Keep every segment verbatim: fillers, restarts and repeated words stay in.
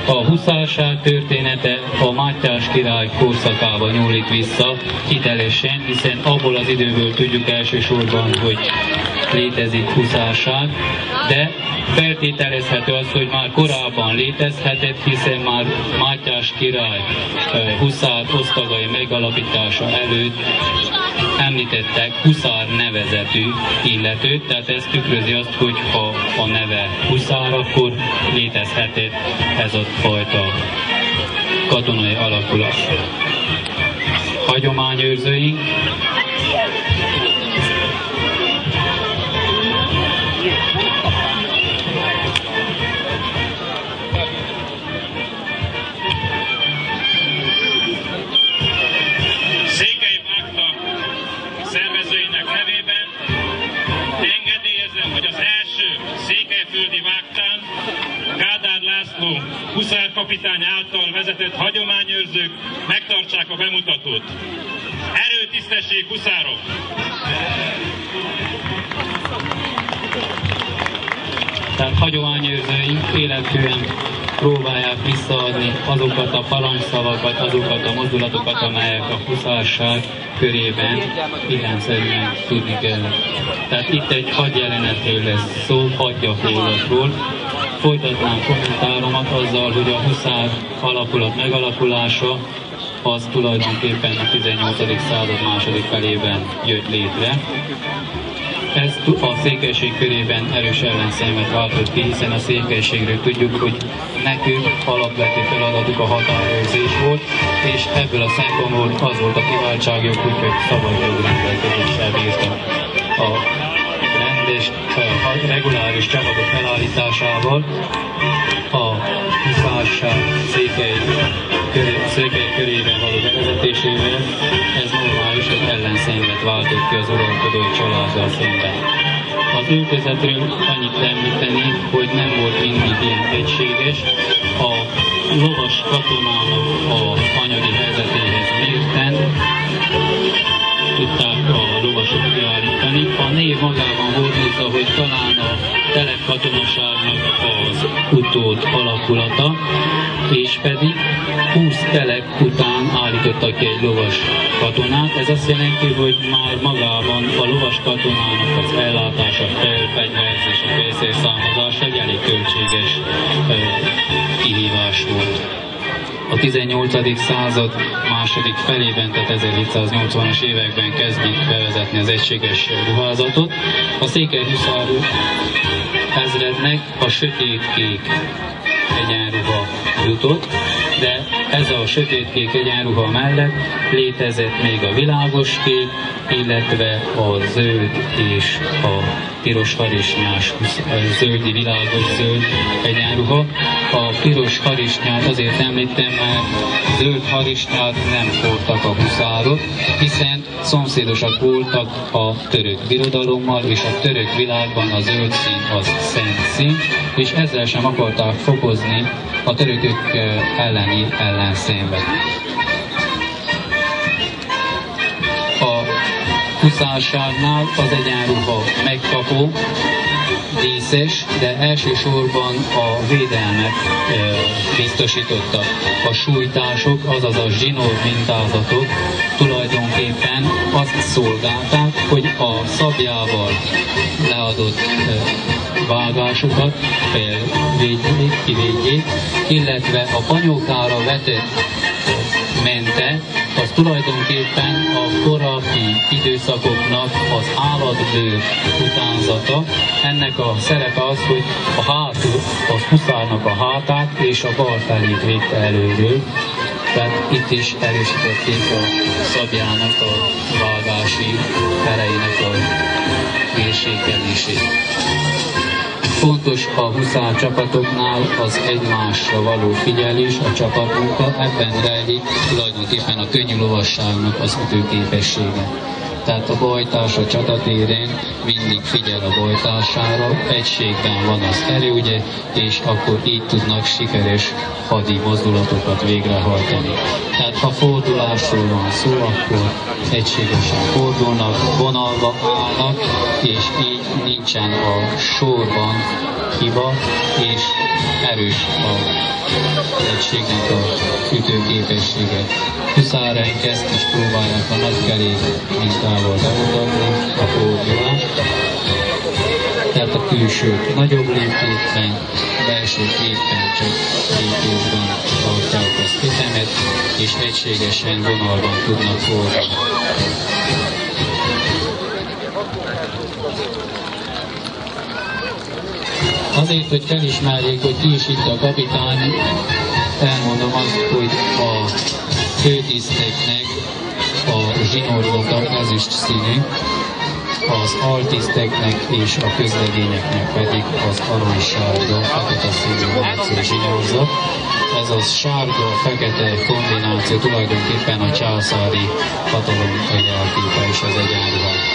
A huszárság története a Mátyás király korszakába nyúlik vissza hitelesen, hiszen abból az időből tudjuk elsősorban, hogy létezik huszárság, de feltételezhető az, hogy már korábban létezhetett, hiszen már Mátyás király huszár osztagai megalapítása előtt említettek huszár nevezetű illetőt, tehát ez tükrözi azt, hogy ha a neve huszár, akkor létezhetett ez a fajta katonai alakulat. Hagyományőrzőink szervezőinek nevében engedélyezem, hogy az első székelyföldi vágtán Kádár László huszárkapitány által vezetett hagyományőrzők megtartsák a bemutatót. Erő, tisztesség, huszárok! Tehát hagyományőrzőink életűen próbálják visszaadni azokat a parancsszavakat, azokat a mozdulatokat, amelyek a huszárság körében ilyenszerűen tudni kell. Tehát itt egy hadjelenetről lesz szó, hadgyakorlatról. Folytatnám kommentáromat azzal, hogy a huszár alakulat megalakulása az tulajdonképpen a tizennyolcadik század második felében jött létre. Ez a székelység körében erős ellenszenvet váltott ki, hiszen a székelységről tudjuk, hogy nekünk alapvető feladatuk a határőrzés volt, és ebből a szempontból az volt a kiváltságjuk, hogy szabad jogrendelkezéssel bírtak. A rendes, a reguláris csapatok felállításával a huszárság székely, székely körében való bevezetésével ez normális, hogy ellenszenvet váltott ki az uralkodói családdal szemben. Az öltözetről annyit említeni, hogy nem volt mindig ilyen egységes. A lovas katonának az anyagi helyzetéhez mérten tudták a lovasok kiállítani. A név magában hordozza, hogy talán a telepkatonaságnak az utód alakulata, és pedig húsz telek után állítottak ki egy lovas katonát. Ez azt jelenti, hogy már magában a lovas katonának az ellátása, felfegyverzés, a félszerszámozás egy elég költséges ö, kihívás volt. A tizennyolcadik század második felében, tehát ezerhétszáznyolcvanas években kezdik bevezetni az egységes ruházatot. A székely huszár ezrednek a sötétkék egyenruha jutott, de ez a sötétkék egyenruha mellett létezett még a világos kék, illetve a zöld és a piros harisnyás, zöldi világos zöld egyenruha. A piros harisnyát azért említem, mert zöld harisnyát nem hordtak a huszárok, hiszen szomszédosak voltak a török birodalommal, és a török világban a zöld szín az szent szín, és ezzel sem akarták fokozni a törökök elleni ellenszenvet. A huszárságnál az egyenruha megkapó, díszes, de elsősorban a védelmet e, biztosította. A sújtások, azaz a zsinór mintázatok tulajdonképpen azt szolgálták, hogy a szabjával leadott e, vágásokat felvédjék, kivédjék, illetve a panyókára vetett mente, az tulajdonképpen a korábbi időszakoknak az állatbőr utánzata. Ennek a szerepe az, hogy a hátul, a huszárnak a hátát és a bal felét védte előről. Tehát itt is erősítették a szabjának a vágási erejének a mérsékelését. Fontos a huszár csapatoknál az egymásra való figyelés, a csapatmunka, ebben rejlik tulajdonképpen a könnyű lovasságnak az ütőképessége. Tehát a bajtárs a csatatéren mindig figyel a bajtársára, egységben van az erődje, és akkor így tudnak sikeres hadi mozdulatokat végrehajtani. Tehát ha fordulásról van szó, akkor egységesen fordulnak, vonalba állnak, és így nincsen a sorban hiba, és erős a egységnek a ütőképessége. Huszáraink ezt is próbálják a nagykerék mintával bemutatni a fordulán. Tehát a külsőt nagyobb léptékben, belsőt éppen csak lépésben tartják az ütemet, és egységesen vonalban tudnak fordulni. Azért, hogy felismerjék, hogy ki is itt a kapitány, elmondom azt, hogy a főtiszteknek a zsinórzata ezüst színű, az altiszteknek és a közlegényeknek pedig az aranysárga, fekete színű zsinórzat. Ez a sárga-fekete kombináció tulajdonképpen a császári hatalom a jelképe és az egyenruhák.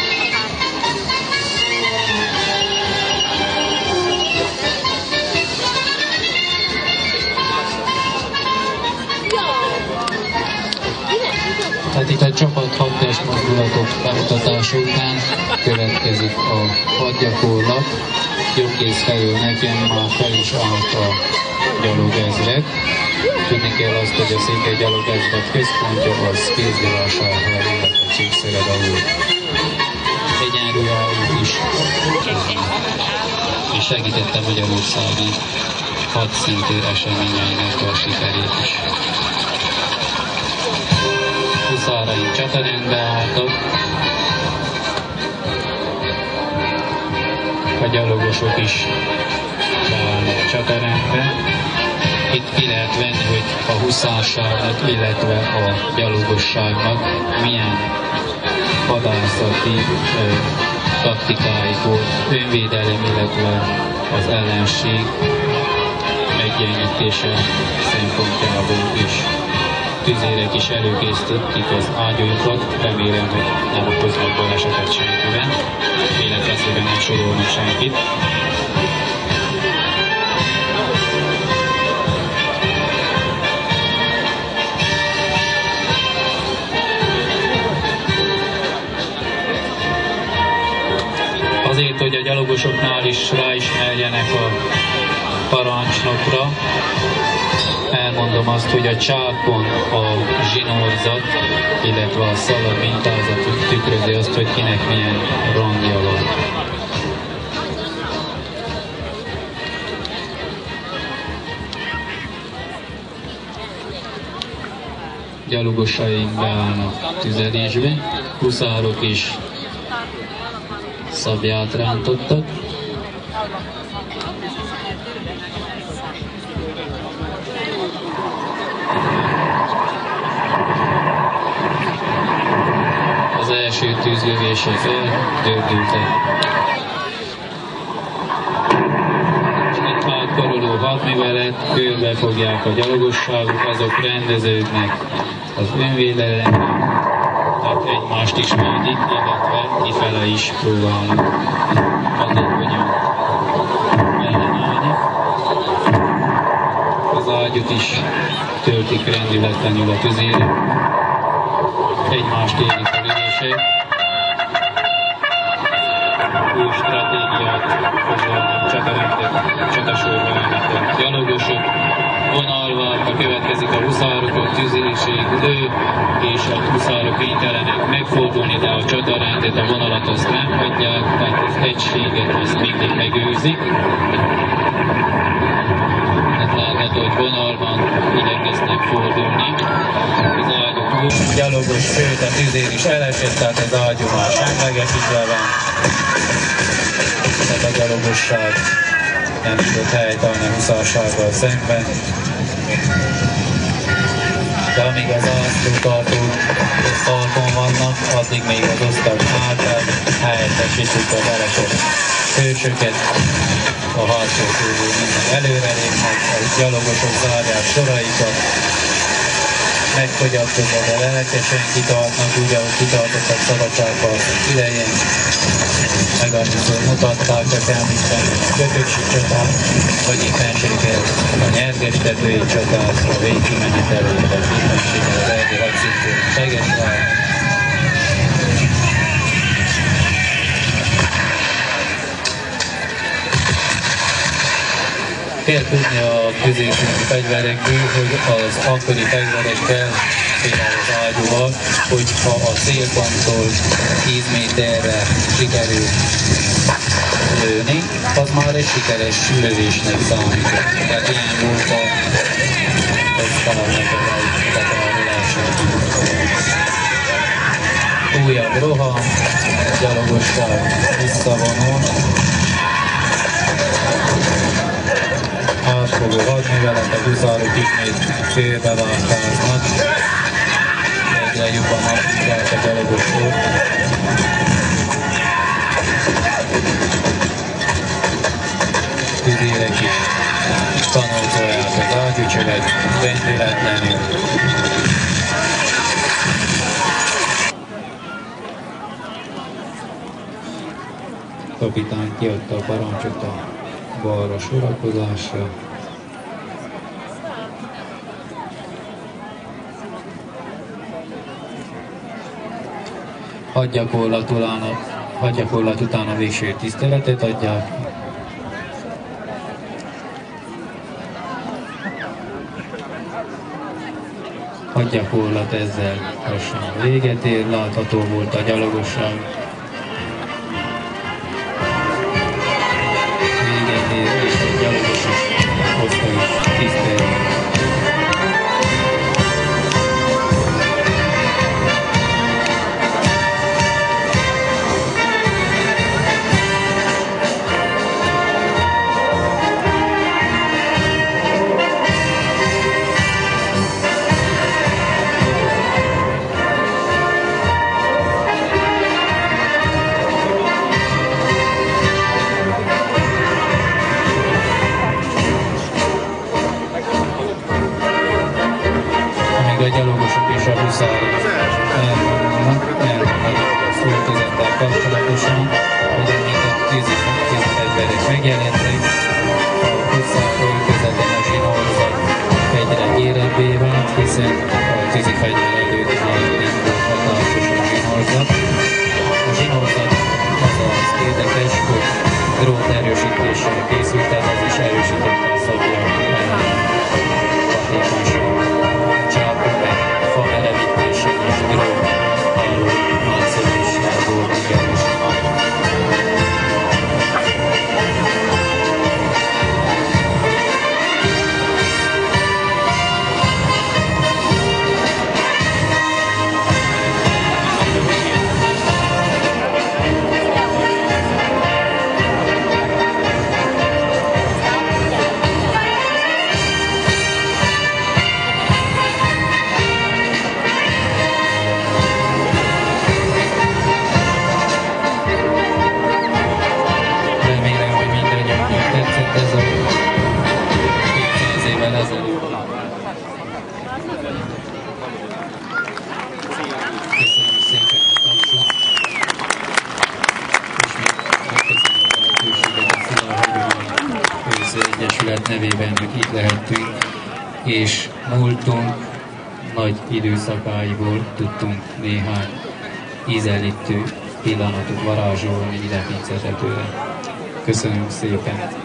Tehát itt a csapat hadtest mozdulatok bemutatása után következik a hadgyakorlat. Jobbkész felől nekem már fel is állt a gyalogezred. Tudni kell azt, hogy a székely gyalogezred központja az Kézdivásárhely, illetve Csíkszered alul. Egyenruhájuk is, és segítette magyarországi hadszintű eseményeinek a sikerét is. Huszáraink csatarendbe álltak, a gyalogosok is beállnak csatarendbe. Itt ki lehet venni, hogy a huszárságnak, illetve a gyalogosságnak milyen hadászati ö, taktikáik volt, önvédelem, illetve az ellenség meggyengítése szempontjából is. Tüzérek is előkészítik az ágyújukat, remélem, hogy nem okoznak balesetet senkiben, életveszélyben nem sorolnak senkit. Azért, hogy a gyalogosoknál is ráismerjenek a parancsnokra, elmondom azt, hogy a csákon a zsinórzat, illetve a szalag mintázat tükrözi azt, hogy kinek milyen rangja van. Gyalogosaink beállnak tüzelésbe, huszárok is szabját rántottak. Az első tűzlövések eldördültek. Egy átkaroló hadművelet, körbe fogják a gyalogosságuk, azok rendeződnek az önvédelemnek, tehát egymást ismerik, illetve kifele is próbálnak hatékonyan ellenállni. Az ágyút is töltik rendületlenül a tüzére. Egymást érik a lövések. Új stratégiát foglalnak csatarendet, csatasorba állnak a gyalogosok. Vonalváltva következik a huszárok, a tüzérség lő, és a huszárok kénytelenek megfordulni, de a csatarendet, a vonalat azt nem hagyják, tehát az egységet azt mindig megőrzik. Tehát látható, hogy vonalban igyekeznek fordulni. Az ágyú túl, gyalogos főt, a tüzér is elesett, tehát az ágyú már semlegesítve van. Tehát a gyalogosság nem tudott helytállni a huszársággal szemben. De amíg az ászlótartók talpon vannak, addig még az osztag által helyettesítik az elesett hősöket. A harcok közül minden előrelépnek, a gyalogosok zárják soraikat, megfogyatkozva, de lelkesen kitartnak, úgy, ahogy kitartottak szabadságharc idején. Meg annyiszor mutatták a említeni Götöksi csatát, vagy éppenséggel a nyergestetői csatát, a végkimenetelőt, az éppenséggel az erdő hadszintén Segesvár. Kell tudni a középszintű fegyverekből, hogy az akkori fegyverekkel, például az ágyúval, hogyha a célponttól tíz méterre sikerül lőni, az már egy sikeres lövésnek számított. Tehát ilyen volt a osztálynak a betárolása. Újabb roham, gyalogosság visszavonul. Átfogó hadművelet, a huszárok ismét félbeváltáznak. Egyre jobban aplikálják a gyalogosok. Tüzérek is tanultolják az ágyúcsövet, vendületlenül. Kapitány kiadta a parancsot a balra sorakozásra. Hadgyakorlat után a, hadgyakorlat után a végső tiszteletet adják. Hadgyakorlat ezzel lassan véget ér, látható volt a gyalogosság. Véget ér, és a gyalogosok hozta is tisztelet. A gyalogosok és a huszárok elvonulnak, elvonulnak szülközettel kapcsolatosan, hogy amint a tűzifegyverek megjelentek, a huszár öltözeten a zsinórzat egyre érebbé vált, hiszen a tűzifegyver előtt már indult hatásos a zsinórzat. A zsinórzat az az érdekes, hogy drót erősítéssel készült, tehát az is erősítette a szabjak hatékonyságot. Köszönöm szépen a tapsot, és megköszönöm a lehetőséget a Szilárd Hagyományőrző Egyesület nevében, hogy itt lehettünk, és múltunk nagy időszakáiból tudtunk néhány ízelítő pillanatot varázsolni ide Pincetetőre. Köszönöm szépen!